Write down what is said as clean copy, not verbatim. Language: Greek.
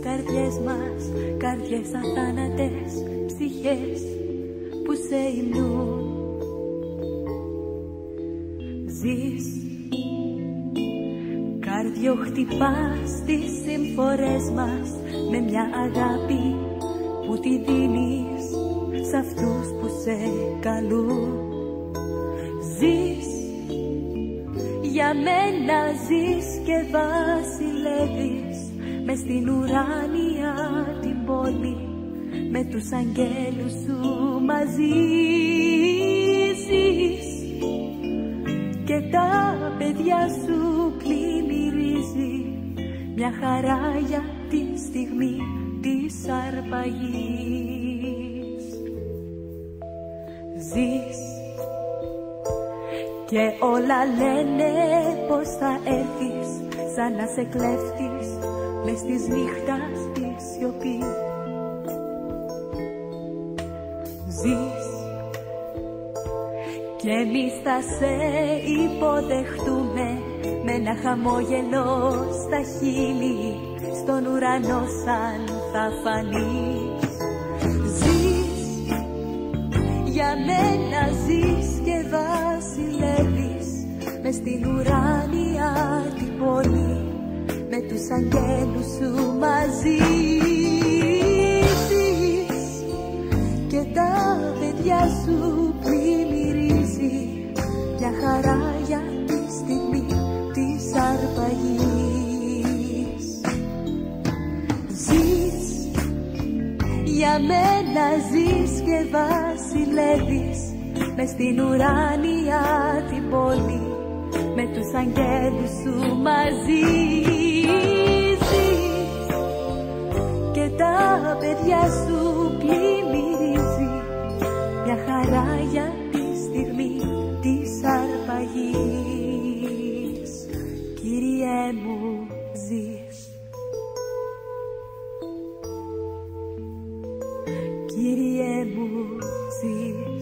καρδιές μας, καρδιές αθάνατες, ψυχές που σε υμνούν. Ζεις, κάρδιο χτυπάς τις συμφορές μας με μια αγάπη που τη δίνεις σ' αυτούς που σε καλούν. Ζεις, για μένα ζεις και βασιλεύεις μες στην ουράνια την πόλη με τους αγγέλους σου μαζί. Ζεις και τα παιδιά σου πλημμυρίζει μια χαρά για τη στιγμή της αρπαγής. Ζεις και όλα λένε πως θα έρθεις σαν να σε κλέφτης μες της νύχτας τη σιωπή. Ζεις και εμείς θα σε υποδεχτούμε με ένα χαμόγελο στα χείλη στον ουρανό σαν θα φανείς. Ζεις, για μένα ζεις και βασιλεύεις μες στην ουράνια την πόλη με τους αγγέλους σου μαζί. Ζεις και τα παιδιά σου πλημμυρίζει μια χαρά για τη στιγμή της αρπαγής. Ζεις, για μένα ζεις και βασιλεύεις μες στην ουράνια την πόλη με τους αγγέλους σου μαζί. Ζεις και τα παιδιά σου πλημμυρίζει μια χαρά για τη στιγμή της αρπαγής. Κύριε μου ζεις, Κύριε μου ζεις.